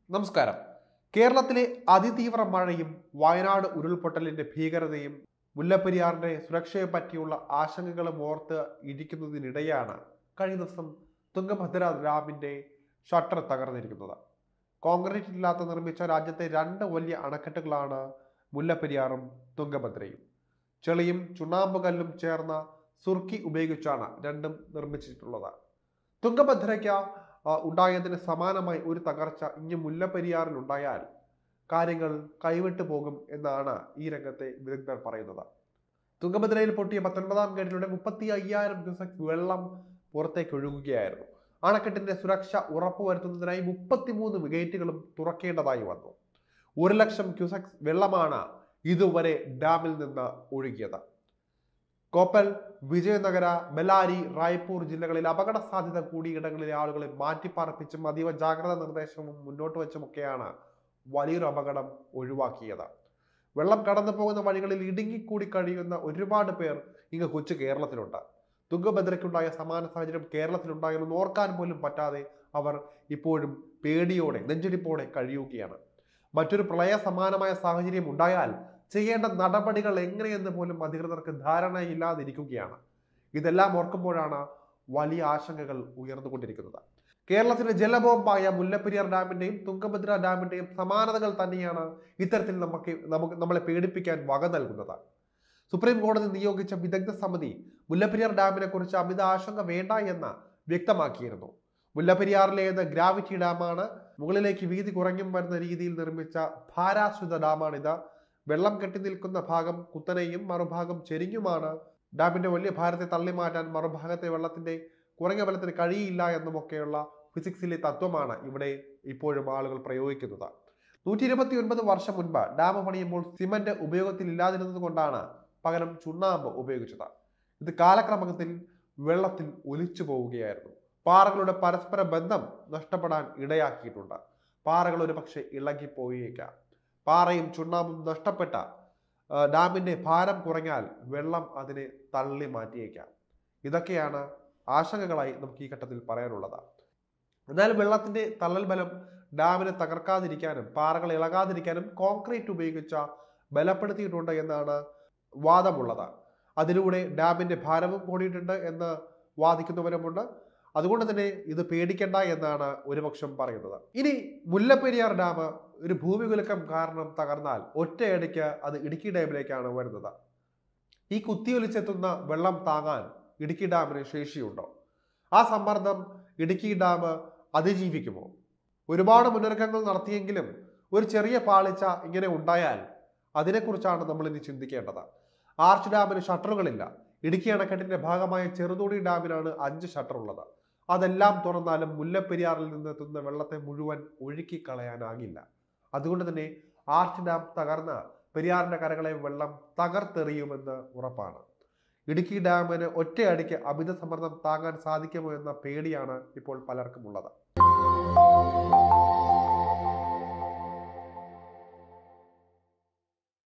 നമസ്കാരം. കേരളത്തിലെ അതിതീവ്ര മഴയും വയനാട് ഉരുൾപൊട്ടലിന്റെ ഭീകരതയും മുല്ലപ്പെരിയാറിന്റെ സുരക്ഷയെ പറ്റിയുള്ള ആശങ്കകളും ഓർത്ത് ഇരിക്കുന്നതിനിടെയാണ് കഴിഞ്ഞ ദിവസം തുംഗഭദ്ര ഡാമിന്റെ ഷട്ടർ തകർന്നിരിക്കുന്നത്. കോൺക്രീറ്റ് ഇല്ലാത്ത നിർമ്മിച്ച രാജ്യത്തെ രണ്ട് വലിയ അണക്കെട്ടുകളാണ് മുല്ലപ്പെരിയാറും തുംഗഭദ്രയും. ചെളിയും ചുണ്ണാമ്പുകല്ലും ചേർന്ന സുർക്കി ഉപയോഗിച്ചാണ് രണ്ടും നിർമ്മിച്ചിട്ടുള്ളത്. തുംഗഭദ്രയ്ക്ക് ഉണ്ടായതിന് സമാനമായി ഒരു തകർച്ച ഇനി മുല്ലപ്പെരിയാറിൽ ഉണ്ടായാൽ കാര്യങ്ങൾ കൈവിട്ടു പോകും എന്നാണ് ഈ രംഗത്തെ വിദഗ്ധർ പറയുന്നത്. തുംഗഭദ്രയിൽ പൊട്ടിയ 19ാം ഗേറ്റിലൂടെ 35,000 ക്യൂസെക് വെള്ളം പുറത്തേക്ക് ഒഴുകുകയായിരുന്നു. അണക്കെട്ടിന്റെ സുരക്ഷ ഉറപ്പുവരുത്തുന്നതിനായി 33 ഗേറ്റുകളും തുറക്കേണ്ടതായി വന്നു. 1,00,000 ക്യൂസെക് വെള്ളമാണ് ഇതുവരെ ഡാമിൽ നിന്ന് ഒഴുകിയത്. കോപ്പൽ, വിജയനഗര, ബെല്ലാരി, റായ്പൂർ ജില്ലകളിൽ അപകട സാധ്യത കൂടിയ ഇടങ്ങളിലെ ആളുകളെ മാറ്റിപ്പാർപ്പിച്ചും അതീവ ജാഗ്രതാ നിർദ്ദേശവും മുന്നോട്ട് വെച്ചുമൊക്കെയാണ് വലിയൊരു അപകടം ഒഴിവാക്കിയത്. വെള്ളം കടന്നു പോകുന്ന വഴികളിൽ ഇടുങ്ങിക്കൂടി കഴിയുന്ന ഒരുപാട് പേർ ഇങ്ങ് കൊച്ചു കേരളത്തിലുണ്ട്. തുംഗഭദ്രയ്ക്കുണ്ടായ സമാന സാഹചര്യം കേരളത്തിലുണ്ടായെന്ന് ഓർക്കാൻ പോലും പറ്റാതെ അവർ ഇപ്പോഴും പേടിയോടെ നെഞ്ചിടിപ്പോടെ കഴിയുകയാണ്. മറ്റൊരു പ്രളയ സമാനമായ സാഹചര്യം ഉണ്ടായാൽ ചെയ്യേണ്ട നടപടികൾ എങ്ങനെയെന്ന് പോലും അധികൃതർക്ക് ധാരണയില്ലാതിരിക്കുകയാണ്. ഇതെല്ലാം ഓർക്കുമ്പോഴാണ് വലിയ ആശങ്കകൾ ഉയർന്നുകൊണ്ടിരിക്കുന്നത്. കേരളത്തിന്റെ ജലബോംബായ മുല്ലപ്പെരിയാർ ഡാമിന്റെയും തുംഗഭദ്ര ഡാമിന്റെയും സമാനതകൾ തന്നെയാണ് ഇത്തരത്തിൽ നമ്മളെ പേടിപ്പിക്കാൻ വക നൽകുന്നത്. സുപ്രീം കോടതി നിയോഗിച്ച വിദഗ്ധ സമിതി മുല്ലപ്പെരിയാർ ഡാമിനെ കുറിച്ച് അമിത ആശങ്ക വേണ്ട എന്ന് വ്യക്തമാക്കിയിരുന്നു. മുല്ലപ്പെരിയാറിലേത് ഗ്രാവിറ്റി ഡാമാണ്. മുകളിലേക്ക് വീതി കുറഞ്ഞും വരുന്ന രീതിയിൽ നിർമ്മിച്ച ഭാരാശ്രിത ഡാമാണിത്. വെള്ളം കെട്ടി നിൽക്കുന്ന ഭാഗം കുത്തനെയും മറുഭാഗം ചെരിഞ്ഞുമാണ്. ഡാമിന്റെ വലിയ ഭാരത്തെ തള്ളി മാറ്റാൻ മറുഭാഗത്തെ വെള്ളത്തിന്റെ കുറഞ്ഞ ബലത്തിന് കഴിയില്ല എന്നുമൊക്കെയുള്ള ഫിസിക്സിലെ തത്വമാണ് ഇവിടെ ഇപ്പോഴും ആളുകൾ പ്രയോഗിക്കുന്നത്. 129 വർഷം മുൻപ് ഡാം പണിയുമ്പോൾ സിമന്റ് ഉപയോഗത്തിൽ ഇല്ലാതിരുന്നത് കൊണ്ടാണ് പകരം ചുണ്ണാമ്പ് ഉപയോഗിച്ചത്. ഇത് കാലക്രമത്തിൽ വെള്ളത്തിൽ ഒലിച്ചു പോവുകയായിരുന്നു. പാറകളുടെ പരസ്പര ബന്ധം നഷ്ടപ്പെടാൻ ഇടയാക്കിയിട്ടുണ്ട്. പാറകൾ ഒരു പക്ഷെ ഇളകിപ്പോയേക്കാം. പാറയും ചുണ്ണാമ്പും നഷ്ടപ്പെട്ട ഡാമിന്റെ ഭാരം കുറഞ്ഞാൽ വെള്ളം അതിനെ തള്ളി മാറ്റിയേക്കാം. ഇതൊക്കെയാണ് ആശങ്കകളായി നമുക്ക് ഈ ഘട്ടത്തിൽ പറയാനുള്ളത്. എന്നാൽ വെള്ളത്തിന്റെ തള്ളൽ ബലം ഡാമിനെ തകർക്കാതിരിക്കാനും പാറകൾ ഇളകാതിരിക്കാനും കോൺക്രീറ്റ് ഉപയോഗിച്ച ബലപ്പെടുത്തിയിട്ടുണ്ട് എന്നാണ് വാദമുള്ളത്. അതിലൂടെ ഡാമിന്റെ ഭാരവും കൂടിയിട്ടുണ്ട് എന്ന് വാദിക്കുന്നവരുമുണ്ട്. അതുകൊണ്ട് തന്നെ ഇത് പേടിക്കേണ്ട എന്നാണ് ഒരുപക്ഷം പറയുന്നത്. ഇനി മുല്ലപ്പെരിയാർ ഡാം ഒരു ഭൂമികുലുക്കം കാരണം തകർന്നാൽ ഒറ്റയടിക്ക് അത് ഇടുക്കി ഡാമിലേക്കാണ് വരുന്നത്. ഈ കുത്തിയൊലിച്ചെത്തുന്ന വെള്ളം താങ്ങാൻ ഇടുക്കി ഡാമിന് ശേഷിയുണ്ടോ? ആ സമ്മർദ്ദം ഇടുക്കി ഡാം അതിജീവിക്കുമോ? ഒരുപാട് മുന്നൊരുക്കങ്ങൾ നടത്തിയെങ്കിലും ഒരു ചെറിയ പാളിച്ച ഇങ്ങനെ ഉണ്ടായാൽ അതിനെക്കുറിച്ചാണ് നമ്മൾ ഇനി ചിന്തിക്കേണ്ടത്. ആർച്ച് ഡാമിന് ഷട്ടറുകളില്ല. ഇടുക്കി അണക്കെട്ടിന്റെ ഭാഗമായ ചെറുതോണി ഡാമിനാണ് 5 ഷട്ടർ ഉള്ളത്. അതെല്ലാം തുറന്നാലും മുല്ലപ്പെരിയാറിൽ നിന്നെത്തുന്ന വെള്ളത്തെ മുഴുവൻ ഒഴുക്കി കളയാനാകില്ല. അതുകൊണ്ട് തന്നെ ആർച്ച് ഡാം തകർന്ന പെരിയാറിന്റെ കരകളെ വെള്ളം തകർത്തെറിയുമെന്ന് ഉറപ്പാണ്. ഇടുക്കി ഡാമിന് ഒറ്റയടിക്ക് അമിത സമ്മർദ്ദം താങ്ങാൻ സാധിക്കുമോ എന്ന പേടിയാണ് ഇപ്പോൾ പലർക്കും ഉള്ളത്.